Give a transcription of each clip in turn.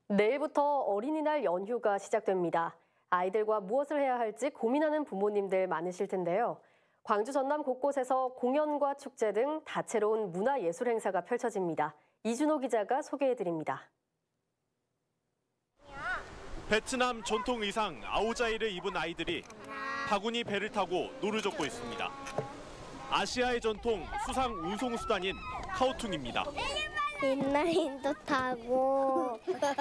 내일부터 어린이날 연휴가 시작됩니다. 아이들과 무엇을 해야 할지 고민하는 부모님들 많으실 텐데요. 광주 전남 곳곳에서 공연과 축제 등 다채로운 문화예술 행사가 펼쳐집니다. 이준호 기자가 소개해드립니다. 베트남 전통 의상 아오자이를 입은 아이들이 바구니 배를 타고 노를 젓고 있습니다. 아시아의 전통 수상 운송수단인 카오퉁입니다. 인라인도 타고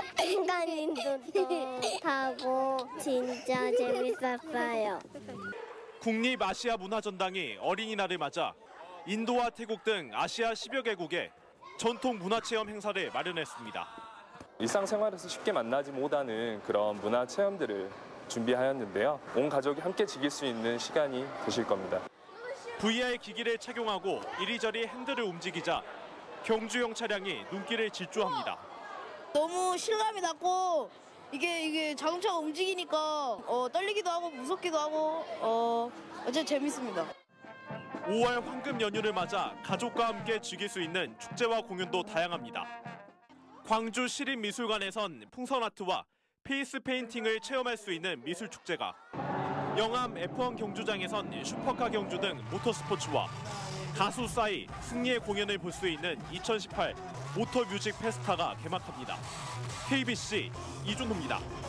순간인도 타고 진짜 재밌었어요. 국립아시아문화전당이 어린이날을 맞아 인도와 태국 등 아시아 10여 개국에 전통 문화체험 행사를 마련했습니다. 일상생활에서 쉽게 만나지 못하는 그런 문화체험들을 준비하였는데요. 온 가족이 함께 즐길 수 있는 시간이 되실 겁니다. VR 기기를 착용하고 이리저리 핸들을 움직이자 경주용 차량이 눈길을 질주합니다. 너무 실감이 났고 이게 자동차가 움직이니까 떨리기도 하고 무섭기도 하고 어쨌든 재밌습니다. 5월 황금 연휴를 맞아 가족과 함께 즐길 수 있는 축제와 공연도 다양합니다. 광주 시립미술관에선 풍선아트와 페이스 페인팅을 체험할 수 있는 미술축제가, 영암 F1 경주장에선 슈퍼카 경주 등 모터스포츠와 가수 싸이, 승리의 공연을 볼 수 있는 2018 모터뮤직 페스타가 개막합니다. KBC 이준호입니다.